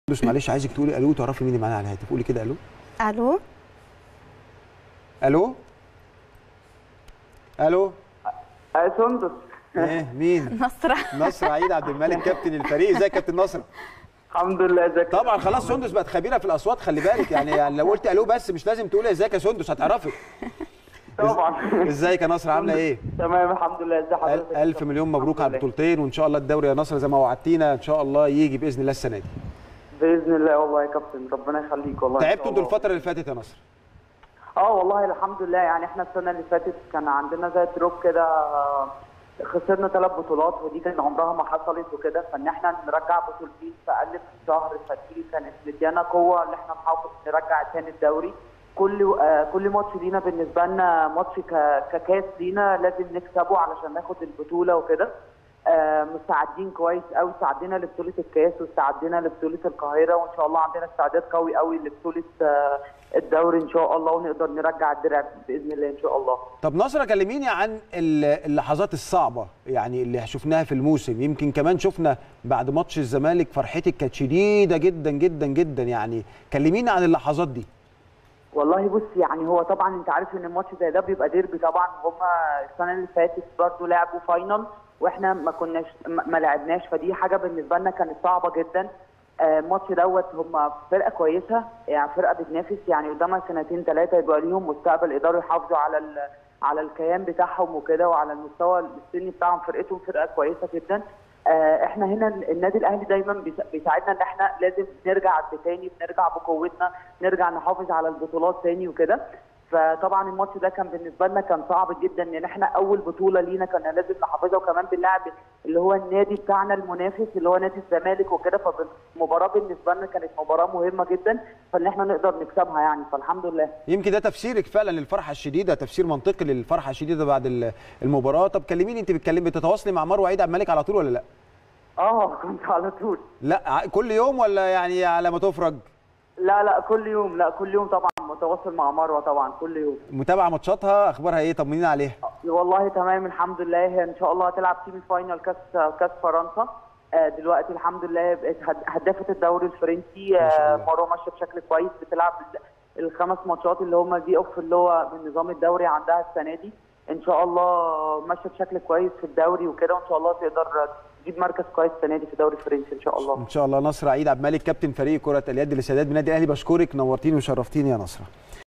بس معلش عايزك تقولي الو، تعرفي مين اللي معانا على الهاتف؟ قولي كده الو. الو الو الو. سندس. ايه مين؟ نصرة. نصر عيد عبد الملك كابتن الفريق. ازيك يا كابتن نصر؟ الحمد لله. ازيك؟ طبعا خلاص سندس بقت خبيره في الاصوات، خلي بالك يعني لو قلت الو بس مش لازم تقولي ازيك يا سندس هتعرفي. طبعا. ازيك يا نصر عامله ايه؟ تمام الحمد لله. ازي حضرتك؟ الف مليون مبروك على البطولتين، وان شاء الله الدوري يا نصر زي ما وعدتينا ان شاء الله يجي باذن الله السنه دي. باذن الله والله يا كابتن، ربنا يخليك والله. تعبتوا انتوا الفتره اللي فاتت يا نصر؟ والله الحمد لله، يعني احنا السنه اللي فاتت كان عندنا زي دروب كده، خسرنا 3 بطولات ودي كان عمرها ما حصلت وكده، فان احنا نرجع بطولتين في اقل من شهر، فدي كانت مديانا قوه ان احنا نحافظ نرجع تاني الدوري. كل ماتش لينا بالنسبه لنا ماتش ككاس لينا لازم نكسبه علشان ناخد البطوله وكده. مستعدين كويس قوي، استعدينا لبطوله الكاس واستعدينا لبطوله القاهره، وان شاء الله عندنا استعداد قوي قوي لبطوله الدوري ان شاء الله، ونقدر نرجع الدرع باذن الله ان شاء الله. طب نصرة كلميني عن اللحظات الصعبه يعني اللي شفناها في الموسم، يمكن كمان شفنا بعد ماتش الزمالك فرحتك كانت شديده جدا جدا جدا، يعني كلميني عن اللحظات دي. والله بص، يعني هو طبعا انت عارف ان الماتش زي ده بيبقى ديربي، طبعا هما السنه اللي فاتت برضه لعبوا فاينل واحنا ما لعبناش، فدي حاجه بالنسبه لنا كانت صعبه جدا. الماتش دوت هم فرقه كويسه، يعني فرقه بتنافس، يعني قدامها 2 3 يبقى ليهم مستقبل، يقدروا يحافظوا على الكيان بتاعهم وكده، وعلى المستوى السني بتاعهم. فرقتهم فرقه كويسه جدا. احنا هنا النادي الاهلي دايما بيساعدنا ان احنا لازم نرجع تاني، بنرجع بقوتنا، نرجع نحافظ على البطولات تاني وكده. فطبعا الماتش ده كان بالنسبه لنا كان صعب جدا، ان احنا اول بطوله لينا كنا لازم نحافظها، وكمان بنلعب اللي هو النادي بتاعنا المنافس اللي هو نادي الزمالك وكده، فالمباراه بالنسبه لنا كانت مباراه مهمه جدا، فان احنا نقدر نكسبها يعني، فالحمد لله. يمكن ده تفسيرك فعلا للفرحه الشديده، تفسير منطقي للفرحه الشديده بعد المباراه. طب كلميني، انت بتتواصلي مع مروه عيد عبد الملك على طول ولا لا؟ كنت على طول. لا كل يوم ولا يعني على ما تفرج؟ لا كل يوم، لا كل يوم طبعا متواصل مع مروه طبعا كل يوم. متابعه ماتشاتها، اخبارها ايه؟ طمنينا عليها. والله تمام الحمد لله، هي ان شاء الله هتلعب سيمي فاينال كاس فرنسا. دلوقتي الحمد لله بقت هدافه الدوري الفرنسي. مروه ماشيه بشكل كويس، بتلعب ال5 ماتشات اللي هم دي اوف اللي هو من نظام الدوري عندها السنه دي، ان شاء الله ماشيه بشكل كويس في الدوري وكده، وان شاء الله تقدر تجيب مركز كويس السنه دي في الدوري الفرنسي ان شاء الله. ان شاء الله. نصر عيد عبد الملك كابتن فريق كره اليد للسيدات بالنادي الاهلي، بشكرك، نورتيني وشرفتيني يا نصر.